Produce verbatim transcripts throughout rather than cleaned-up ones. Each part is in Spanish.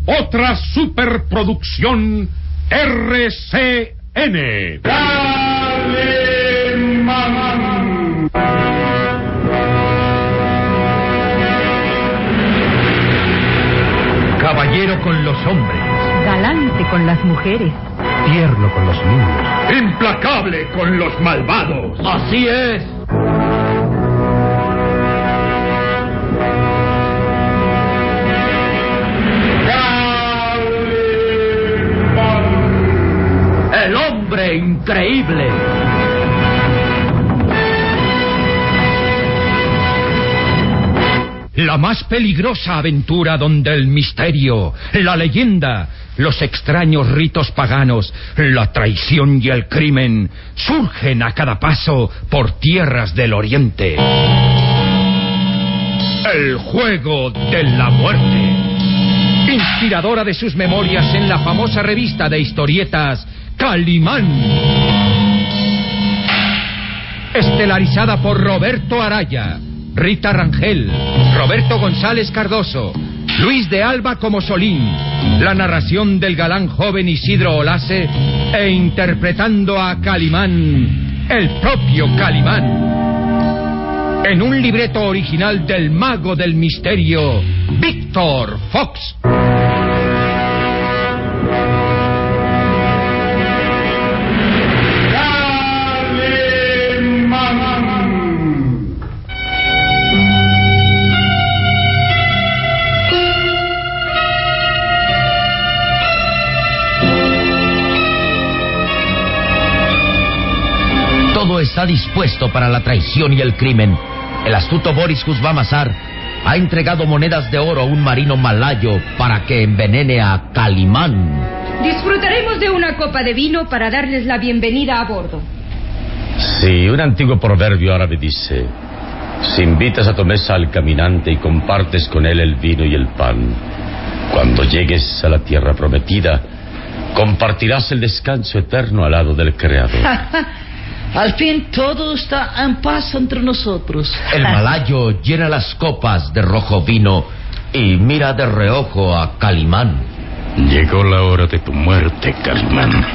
otra superproducción R C N. Calimán. Caballero con los hombres, galante con las mujeres, tierno con los niños, Implacable con los malvados. Así es. El hombre increíble. La más peligrosa aventura donde el misterio, la leyenda, los extraños ritos paganos, la traición y el crimen surgen a cada paso por tierras del oriente. El juego de la muerte. Inspiradora de sus memorias en la famosa revista de historietas Calimán. Estelarizada por Roberto Araya, Rita Rangel, Roberto González Cardoso, Luis de Alba como Solín, la narración del galán joven Isidro Olase e interpretando a Calimán, el propio Calimán. En un libreto original del mago del misterio, Víctor Fox. Todo está dispuesto para la traición y el crimen. El astuto Boris Kuzbamazar ha entregado monedas de oro a un marino malayo para que envenene a Calimán. Disfrutaremos de una copa de vino para darles la bienvenida a bordo. Sí, un antiguo proverbio árabe dice: si invitas a tu mesa al caminante y compartes con él el vino y el pan, cuando llegues a la tierra prometida, compartirás el descanso eterno al lado del Creador. Al fin todo está en paz entre nosotros. El malayo llena las copas de rojo vino y mira de reojo a Calimán. Llegó la hora de tu muerte, Calimán.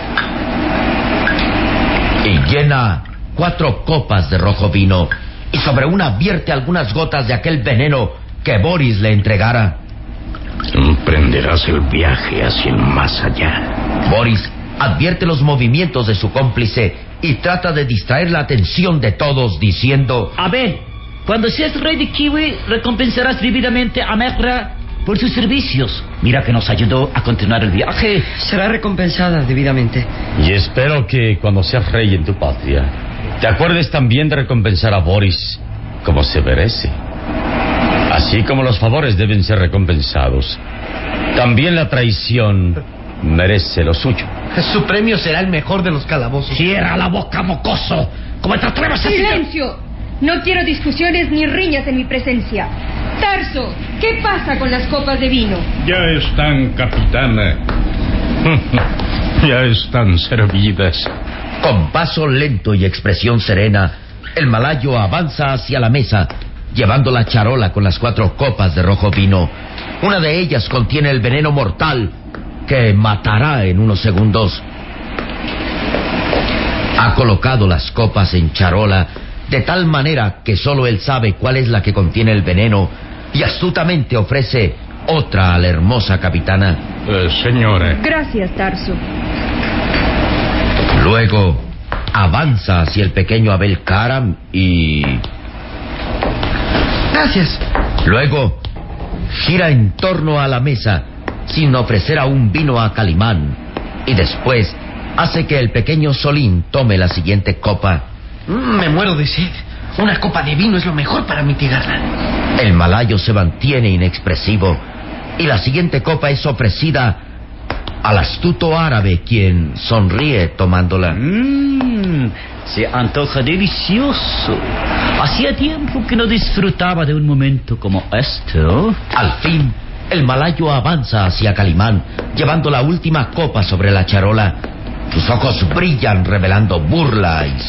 Y llena cuatro copas de rojo vino y sobre una vierte algunas gotas de aquel veneno que Boris le entregara. Emprenderás el viaje hacia el más allá. Boris advierte los movimientos de su cómplice y trata de distraer la atención de todos diciendo: A ver, cuando seas rey de Kiwi, recompensarás debidamente a Megra por sus servicios. Mira que nos ayudó a continuar el viaje. Será recompensada debidamente. Y espero que cuando seas rey en tu patria, te acuerdes también de recompensar a Boris como se merece. Así como los favores deben ser recompensados, también la traición merece lo suyo. Su premio será el mejor de los calabozos. Cierra la boca, mocoso. ¿Cómo te atreves a decir? ¡Silencio! No quiero discusiones ni riñas en mi presencia. Tarso, ¿qué pasa con las copas de vino? Ya están, capitana. Ya están servidas. Con paso lento y expresión serena, el malayo avanza hacia la mesa, llevando la charola con las cuatro copas de rojo vino. Una de ellas contiene el veneno mortal que matará en unos segundos. Ha colocado las copas en charola de tal manera que solo él sabe cuál es la que contiene el veneno y astutamente ofrece otra a la hermosa capitana. Eh, señora. Gracias, Tarso. Luego avanza hacia el pequeño Abel Karam y... Gracias. Luego gira en torno a la mesa sin ofrecer aún vino a Calimán y después hace que el pequeño Solín tome la siguiente copa. Mm, me muero de sed. Una copa de vino es lo mejor para mitigarla. El malayo se mantiene inexpresivo y la siguiente copa es ofrecida al astuto árabe, quien sonríe tomándola. Mmm, se antoja delicioso. Hacía tiempo que no disfrutaba de un momento como este. Al fin, el malayo avanza hacia Calimán, llevando la última copa sobre la charola. Sus ojos brillan, revelando burla y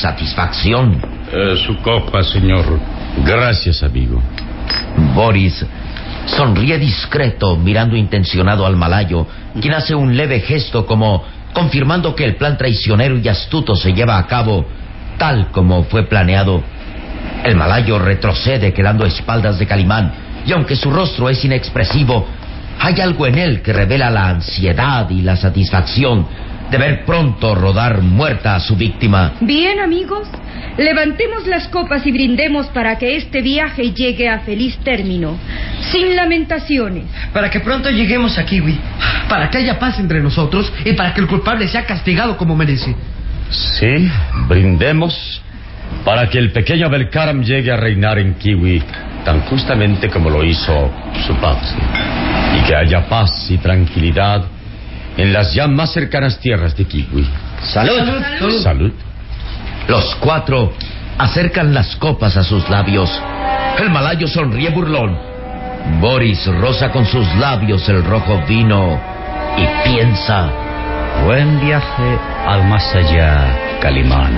satisfacción. Eh, su copa, señor. Gracias, amigo. Boris sonríe discreto mirando intencionado al malayo, quien hace un leve gesto como confirmando que el plan traicionero y astuto se lleva a cabo tal como fue planeado. El malayo retrocede quedando a espaldas de Calimán, y aunque su rostro es inexpresivo, hay algo en él que revela la ansiedad y la satisfacción de ver pronto rodar muerta a su víctima. Bien, amigos, levantemos las copas y brindemos para que este viaje llegue a feliz término, sin lamentaciones. Para que pronto lleguemos a Kiwi, para que haya paz entre nosotros y para que el culpable sea castigado como merece. Sí, brindemos para que el pequeño Belkaram llegue a reinar en Kiwi tan justamente como lo hizo su padre, y que haya paz y tranquilidad en las ya más cercanas tierras de Kiwi. ¡Salud! ¡Salud! Salud. Salud. Los cuatro acercan las copas a sus labios. El malayo sonríe burlón. Boris roza con sus labios el rojo vino y piensa: Buen viaje al más allá, Calimán.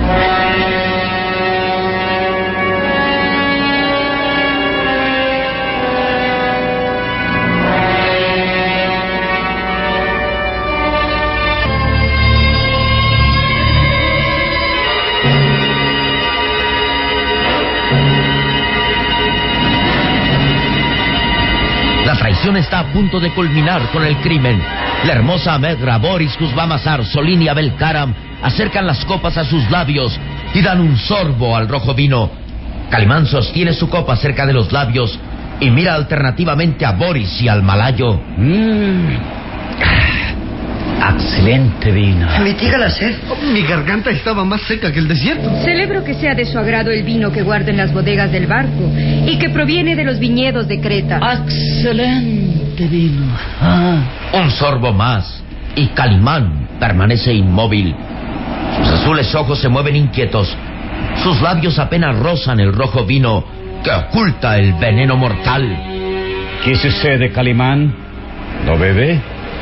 La traición está a punto de culminar con el crimen. La hermosa Amegra, Boris, Kuzbamazar, Solín y Abelkaram acercan las copas a sus labios y dan un sorbo al rojo vino. Calimán sostiene su copa cerca de los labios y mira alternativamente a Boris y al malayo. Mmm. Excelente vino. Mitiga la sed. Mi garganta estaba más seca que el desierto. Celebro que sea de su agrado el vino que guarda en las bodegas del barco y que proviene de los viñedos de Creta. Excelente vino. Ah. Un sorbo más y Calimán permanece inmóvil. Sus azules ojos se mueven inquietos. Sus labios apenas rozan el rojo vino que oculta el veneno mortal. ¿Qué sucede, Calimán? ¿No bebe?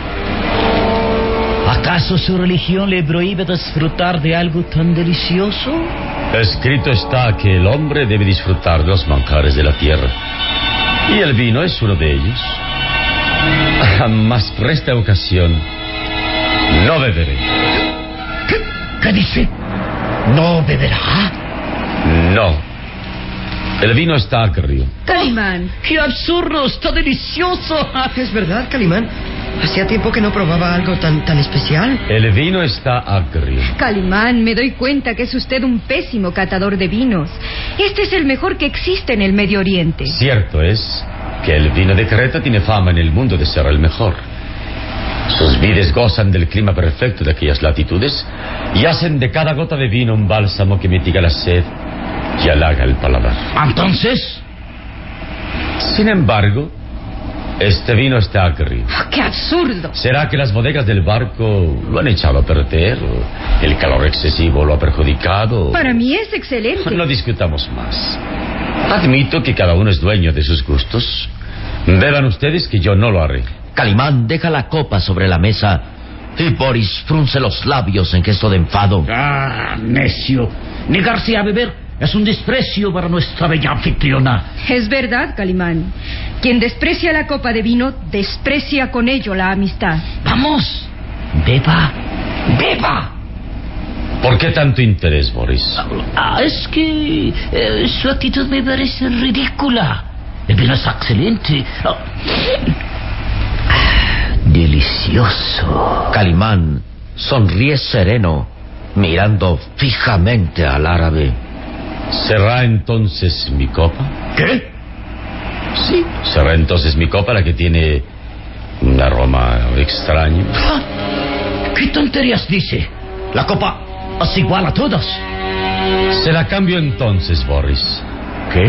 ¿Acaso su religión le prohíbe disfrutar de algo tan delicioso? Escrito está que el hombre debe disfrutar de los manjares de la tierra, y el vino es uno de ellos. Mas por esta ocasión no beberé. ¿Qué, qué dice? ¿No beberá? No. El vino está agrio. Calimán. ¡Qué absurdo! ¡Está delicioso! Es verdad, Calimán. Hacía tiempo que no probaba algo tan, tan especial. El vino está agrio. Calimán, me doy cuenta que es usted un pésimo catador de vinos. Este es el mejor que existe en el Medio Oriente. Cierto es que el vino de Creta tiene fama en el mundo de ser el mejor. Sus vides gozan del clima perfecto de aquellas latitudes y hacen de cada gota de vino un bálsamo que mitiga la sed y halaga el paladar. ¿Entonces? Sin embargo, este vino está agrio. Oh, ¡qué absurdo! ¿Será que las bodegas del barco lo han echado a perder? ¿O el calor excesivo lo ha perjudicado? Para mí es excelente. No discutamos más. Admito que cada uno es dueño de sus gustos. Beban ustedes que yo no lo haré. Calimán deja la copa sobre la mesa y Boris frunce los labios en gesto de enfado. ¡Ah, necio! Negarse a beber es un desprecio para nuestra bella anfitriona. Es verdad, Calimán. Quien desprecia la copa de vino, desprecia con ello la amistad. ¡Vamos! ¡Beba! ¡Beba! ¿Por qué tanto interés, Boris? Ah, es que eh, su actitud me parece ridícula. El vino es excelente. Ah. Delicioso. Calimán sonríe sereno, mirando fijamente al árabe. ¿Será entonces mi copa? ¿Qué? Sí, será entonces mi copa la que tiene un aroma extraño. Ah, ¿qué tonterías dice? La copa es igual a todas. Se la cambio entonces, Boris. ¿Qué?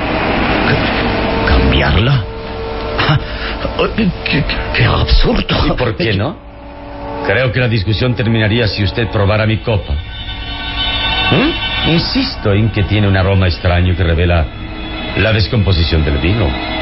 ¿Cambiarla? ¿Qué, qué, qué absurdo! ¿Y por qué no? Creo que la discusión terminaría si usted probara mi copa. ¿Mm? Insisto en que tiene un aroma extraño que revela la descomposición del vino.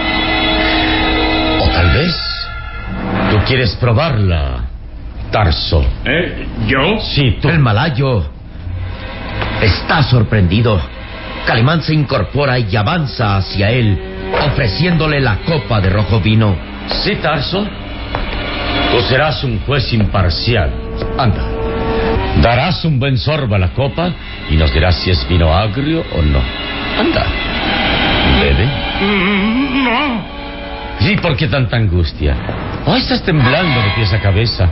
O tal vez tú quieres probarla, Tarso. ¿Eh? ¿Yo? Sí, tú. El malayo está sorprendido. Calimán se incorpora y avanza hacia él, ofreciéndole la copa de rojo vino. Sí, Tarso. Tú serás un juez imparcial. Anda. Darás un buen sorbo a la copa y nos dirás si es vino agrio o no. Anda. Bebe. No. ¿Y por qué tanta angustia? Oh, estás temblando de pies a cabeza.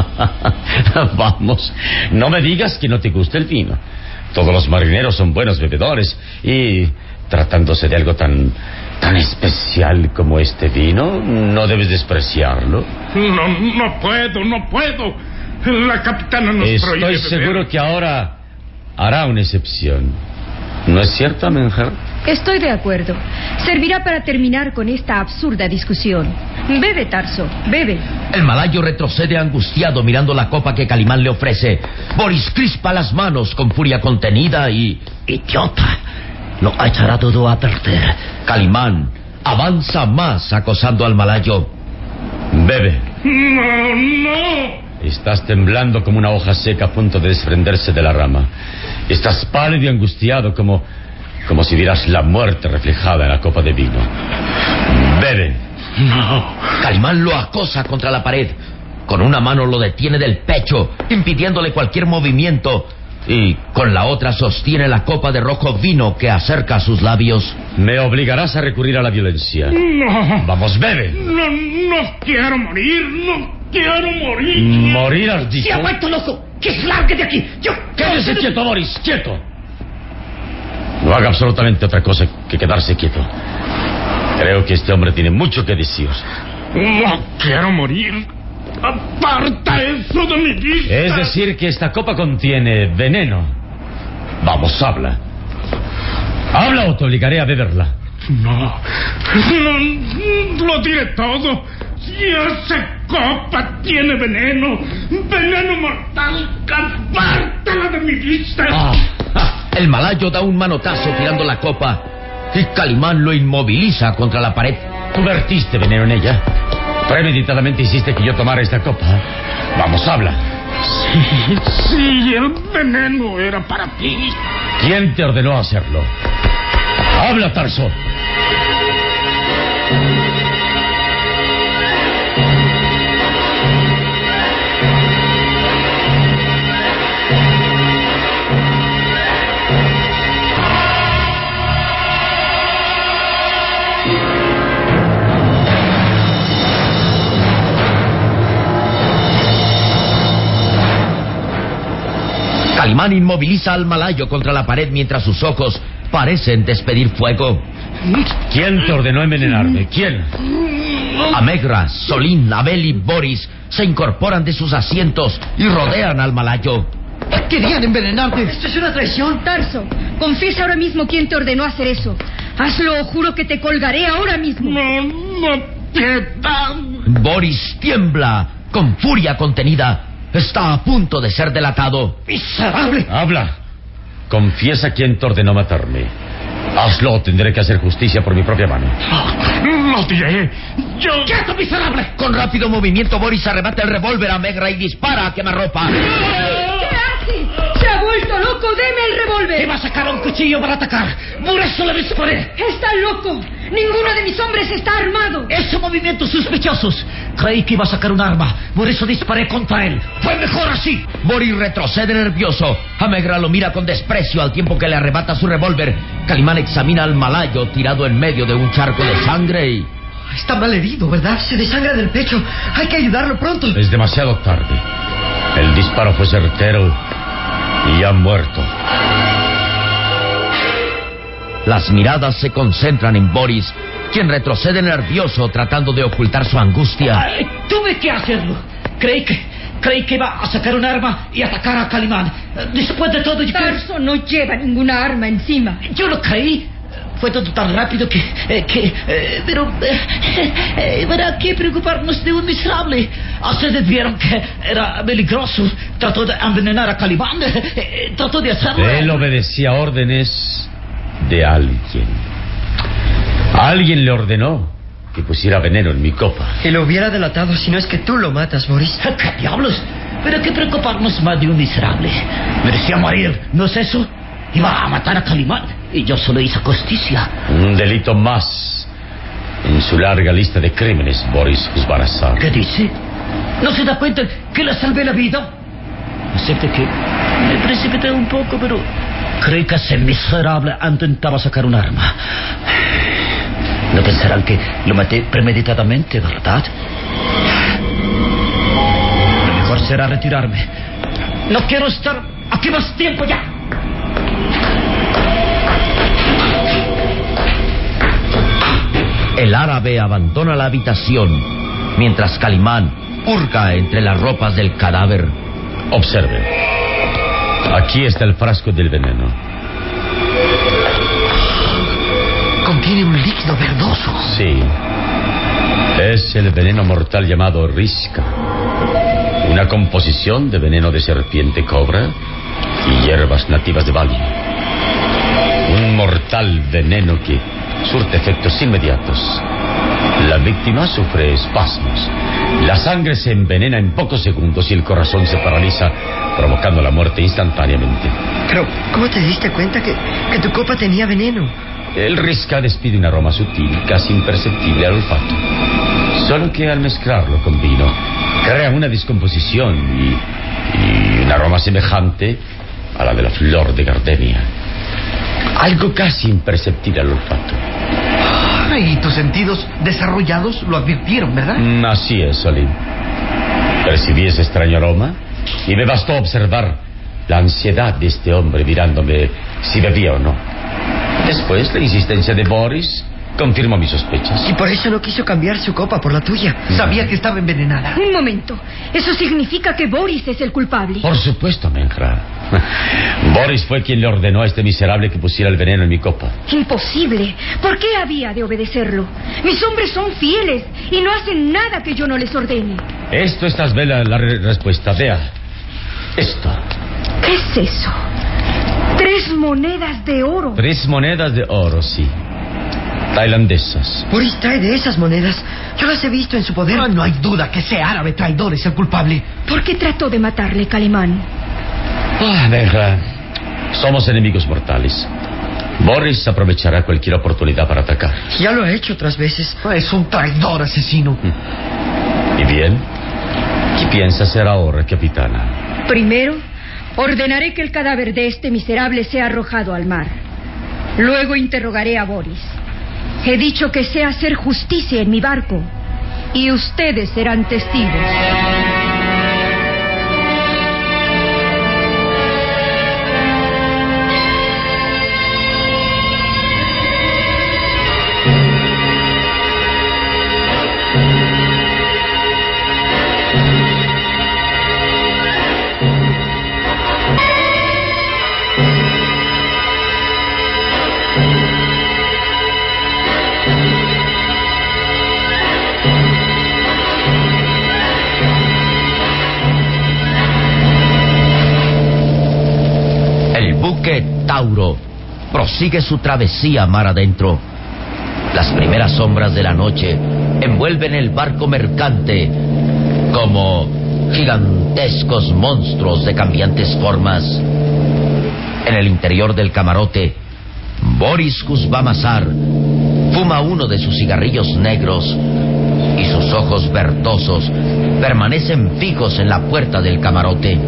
Vamos, no me digas que no te gusta el vino. Todos los marineros son buenos bebedores y, tratándose de algo tan, tan especial como este vino, no debes despreciarlo. No, no puedo, no puedo. La capitana nos prohíbe Estoy beber. seguro que ahora hará una excepción. ¿No es cierto, Amenhotep? Estoy de acuerdo. Servirá para terminar con esta absurda discusión. Bebe, Tarso, bebe. El malayo retrocede angustiado mirando la copa que Calimán le ofrece. Boris crispa las manos con furia contenida y... Idiota, lo ha echará todo a perder. Calimán avanza más acosando al malayo. Bebe. No, no. Estás temblando como una hoja seca a punto de desprenderse de la rama. Estás pálido y angustiado como... como si vieras la muerte reflejada en la copa de vino. Bebe. No. Calimán lo acosa contra la pared. Con una mano lo detiene del pecho, impidiéndole cualquier movimiento, y con la otra sostiene la copa de rojo vino que acerca a sus labios. Me obligarás a recurrir a la violencia. No. Vamos, bebe. No, no quiero morir, no quiero morir. Morir, has dicho. ¡Se ha vuelto loco! ¡Que se largue de aquí! ¡Yo! Quédese quieto, Boris, quieto. No haga absolutamente otra cosa que quedarse quieto. Creo que este hombre tiene mucho que decir. No quiero morir. Aparta eso de mi vista. Es decir, que esta copa contiene veneno. Vamos, habla. Habla o te obligaré a beberla. No, no, lo diré todo. Si esa copa tiene veneno, veneno mortal, apártala de mi vista. Ah, ah. El malayo da un manotazo tirando la copa y Calimán lo inmoviliza contra la pared. Tú vertiste veneno en ella. Premeditadamente hiciste que yo tomara esta copa. Vamos, habla. Sí, sí, el veneno era para ti. ¿Quién te ordenó hacerlo? Habla, Tarso. Calimán inmoviliza al malayo contra la pared mientras sus ojos parecen despedir fuego. ¿Quién te ordenó envenenarme? ¿Quién? Amegra, Solín, Abel y Boris se incorporan de sus asientos y rodean al malayo. Querían envenenarte. Esto es una traición. Tarso, confiesa ahora mismo quién te ordenó hacer eso. Hazlo o juro que te colgaré ahora mismo. No, no, piedad. Boris tiembla con furia contenida. Está a punto de ser delatado. ¡Miserable! Habla. Confiesa quién te ordenó matarme. Hazlo o tendré que hacer justicia por mi propia mano. Lo diré. Yo... ¡Quieto, miserable! Con rápido movimiento, Boris arrebata el revólver a Amegra y dispara a quemarropa. ¿Qué hace? ¡Se ha vuelto loco! ¡Deme el revólver! Iba a sacar un cuchillo para atacar. Por eso le disparé. ¡Está loco! ¡Ninguno de mis hombres está armado! Esos movimientos sospechosos. Creí que iba a sacar un arma. Por eso disparé contra él. Fue mejor así. Boris retrocede nervioso. Amegra lo mira con desprecio al tiempo que le arrebata su revólver. Calimán examina al malayo tirado en medio de un charco de sangre y... Está mal herido, ¿verdad? Se desangra del pecho. Hay que ayudarlo pronto. Es demasiado tarde. El disparo fue certero y ha muerto. Las miradas se concentran en Boris, quien retrocede nervioso tratando de ocultar su angustia. Ay, tuve que hacerlo. Creí que... Creí que iba a sacar un arma y atacar a Calimán. Después de todo... Yo, Tarso no lleva ninguna arma encima. yo lo creí. Fue todo tan rápido que... eh, que eh, pero... Eh, eh, ¿para qué preocuparnos de un miserable? Ustedes vieron que era peligroso. Trató de envenenar a Calimán. Eh, eh, trató de hacerlo. Él obedecía órdenes de alguien. Alguien le ordenó que pusiera veneno en mi copa. Y lo hubiera delatado si no es que tú lo matas, Boris. ¿Qué diablos? ¿Pero qué preocuparnos más de un miserable? Merecía morir, ¿no es eso? Iba a matar a Calimán y yo solo hice justicia. Un delito más en su larga lista de crímenes, Boris Kuzbanasar. ¿Qué dice? ¿No se da cuenta que le salvé la vida? Acepte que me precipité un poco, pero creí que ese miserable intentaba sacar un arma. No pensarán que lo maté premeditadamente, ¿verdad? Lo mejor será retirarme. No quiero estar aquí más tiempo ya. El árabe abandona la habitación mientras Calimán hurga entre las ropas del cadáver. Observen. Aquí está el frasco del veneno. Contiene un líquido verdoso. Sí. Es el veneno mortal llamado Riska. Una composición de veneno de serpiente cobra y hierbas nativas de Bali. Un mortal veneno que surte efectos inmediatos. La víctima sufre espasmos. La sangre se envenena en pocos segundos y el corazón se paraliza, provocando la muerte instantáneamente. Pero, ¿cómo te diste cuenta que, que tu copa tenía veneno? El Riska despide un aroma sutil, casi imperceptible al olfato. Solo que al mezclarlo con vino, crea una descomposición y, y un aroma semejante a la de la flor de gardenia. Algo casi imperceptible al olfato. Y tus sentidos desarrollados lo advirtieron, ¿verdad? Mm, así es, Solín. Percibí ese extraño aroma y me bastó observar la ansiedad de este hombre mirándome si bebía o no. Después, la insistencia de Boris confirmó mis sospechas. Y por eso no quiso cambiar su copa por la tuya. No. Sabía que estaba envenenada. Un momento. ¿Eso significa que Boris es el culpable? Por supuesto, Menjra. Boris fue quien le ordenó a este miserable que pusiera el veneno en mi copa. Imposible. ¿Por qué había de obedecerlo? Mis hombres son fieles y no hacen nada que yo no les ordene. Esto es tal vez la, la re- respuesta. Vea. Esto. ¿Qué es eso? Tres monedas de oro. Tres monedas de oro, sí. Tailandesas. Boris trae de esas monedas. Yo las he visto en su poder. Ah, no hay duda que ese árabe traidor es el culpable. ¿Por qué trató de matarle, Calimán? Ah, Menjra. Somos enemigos mortales. Boris aprovechará cualquier oportunidad para atacar. Ya lo ha hecho otras veces. Es un traidor asesino. ¿Y bien? ¿Qué piensa hacer ahora, capitana? Primero, ordenaré que el cadáver de este miserable sea arrojado al mar. Luego interrogaré a Boris. He dicho que sé hacer justicia en mi barco. Y ustedes serán testigos. Tauro prosigue su travesía mar adentro. Las primeras sombras de la noche envuelven el barco mercante como gigantescos monstruos de cambiantes formas. En el interior del camarote, Boris Kuzbanasar fuma uno de sus cigarrillos negros y sus ojos verdosos permanecen fijos en la puerta del camarote.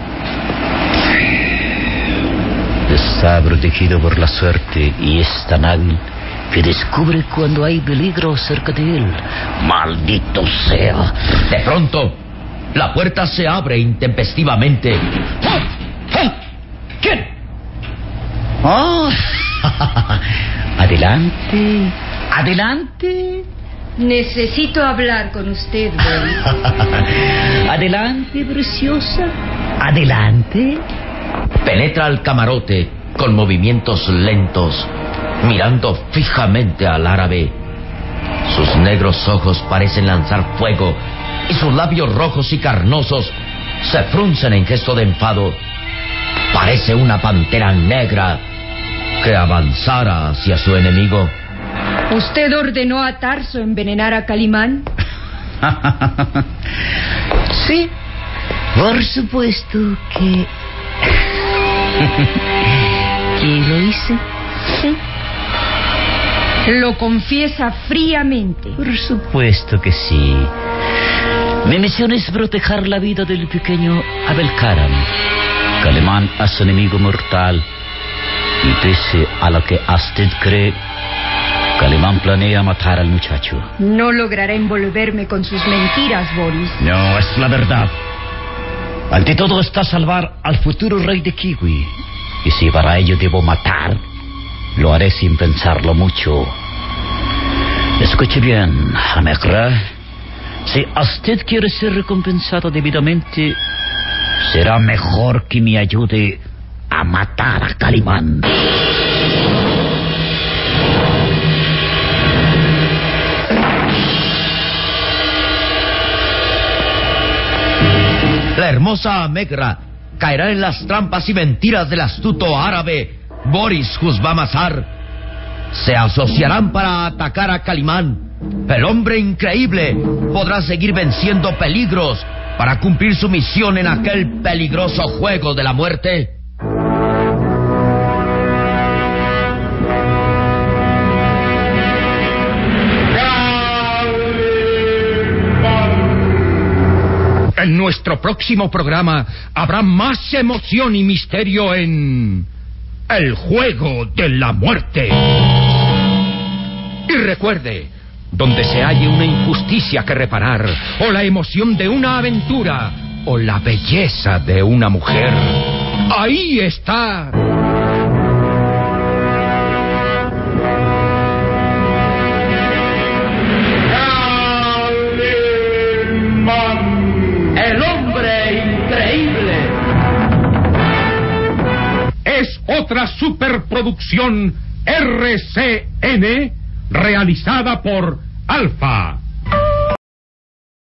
Está protegido por la suerte y es tan hábil que descubre cuando hay peligro cerca de él. ¡Maldito sea! De pronto, la puerta se abre intempestivamente. ¿Quién? ¡Oh! Adelante, adelante. Necesito hablar con usted, Boris. Adelante, preciosa. Adelante. Penetra al camarote con movimientos lentos, mirando fijamente al árabe. Sus negros ojos parecen lanzar fuego y sus labios rojos y carnosos se fruncen en gesto de enfado. Parece una pantera negra que avanzara hacia su enemigo. ¿Usted ordenó a Tarso envenenar a Calimán? Sí, por supuesto que... que lo hice. ¿Sí? Lo confiesa fríamente. Por supuesto que sí. Mi misión es proteger la vida del pequeño Abel Karam. Calimán es un enemigo mortal. Y pese a lo que usted cree, Calimán planea matar al muchacho. No logrará envolverme con sus mentiras, Boris. No, es la verdad. Ante todo está salvar al futuro rey de Kiwi. Y si para ello debo matar, lo haré sin pensarlo mucho. Escuche bien, Amegra. Si usted quiere ser recompensado debidamente, será mejor que me ayude a matar a Calimán. La hermosa Amegra caerá en las trampas y mentiras del astuto árabe Boris Husbamazar. Se asociarán para atacar a Calimán. El hombre increíble podrá seguir venciendo peligros para cumplir su misión en aquel peligroso juego de la muerte. En nuestro próximo programa habrá más emoción y misterio en El Juego de la Muerte. Y recuerde, donde se halle una injusticia que reparar, o la emoción de una aventura, o la belleza de una mujer, ahí está El hombre increíble. es otra superproducción R C N realizada por Alfa.